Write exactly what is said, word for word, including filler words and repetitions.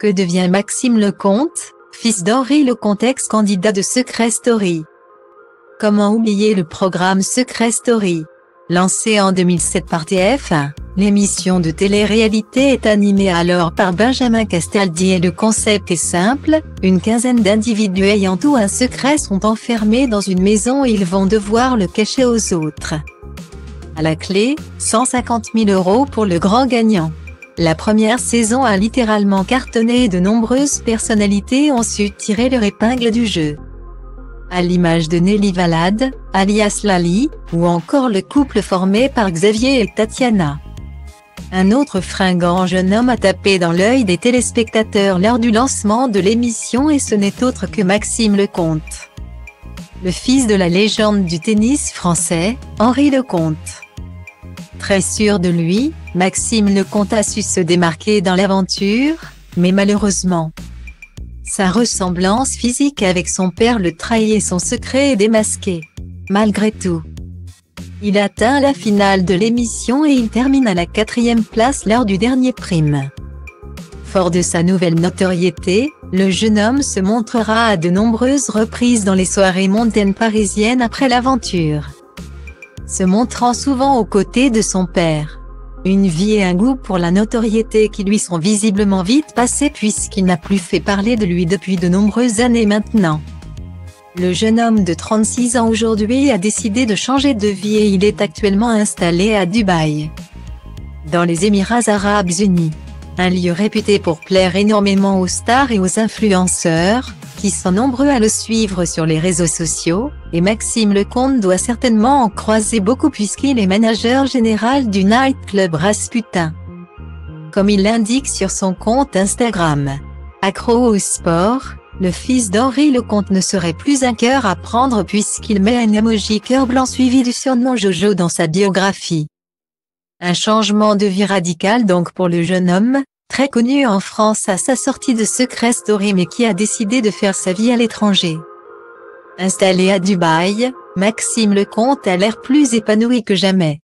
Que devient Maxime Lecomte, fils d'Henri Lecomte, ex-candidat de Secret Story? Comment oublier le programme Secret Story? Lancé en deux mille sept par T F un, l'émission de télé-réalité est animée alors par Benjamin Castaldi et le concept est simple, une quinzaine d'individus ayant tout un secret sont enfermés dans une maison et ils vont devoir le cacher aux autres. À la clé, cent cinquante mille euros pour le grand gagnant. La première saison a littéralement cartonné et de nombreuses personnalités ont su tirer leur épingle du jeu. À l'image de Nelly Valade, alias Lali, ou encore le couple formé par Xavier et Tatiana. Un autre fringant jeune homme a tapé dans l'œil des téléspectateurs lors du lancement de l'émission et ce n'est autre que Maxime Lecomte. Le fils de la légende du tennis français, Henri Lecomte. Très sûr de lui, Maxime Lecomte a su se démarquer dans l'aventure, mais malheureusement, sa ressemblance physique avec son père le trahit et son secret est démasqué. Malgré tout, il atteint la finale de l'émission et il termine à la quatrième place lors du dernier prime. Fort de sa nouvelle notoriété, le jeune homme se montrera à de nombreuses reprises dans les soirées mondaines parisiennes après l'aventure, se montrant souvent aux côtés de son père. Une vie et un goût pour la notoriété qui lui sont visiblement vite passés puisqu'il n'a plus fait parler de lui depuis de nombreuses années maintenant. Le jeune homme de trente-six ans aujourd'hui a décidé de changer de vie et il est actuellement installé à Dubaï, dans les Émirats Arabes Unis. Un lieu réputé pour plaire énormément aux stars et aux influenceurs, qui sont nombreux à le suivre sur les réseaux sociaux, et Maxime Lecomte doit certainement en croiser beaucoup puisqu'il est manager général du nightclub Rasputin. Comme il l'indique sur son compte Instagram. Accro au sport, le fils d'Henri Lecomte ne serait plus un cœur à prendre puisqu'il met un emoji cœur blanc suivi du surnom Jojo dans sa biographie. Un changement de vie radical donc pour le jeune homme, très connu en France à sa sortie de Secret Story mais qui a décidé de faire sa vie à l'étranger. Installé à Dubaï, Maxime Lecomte a l'air plus épanoui que jamais.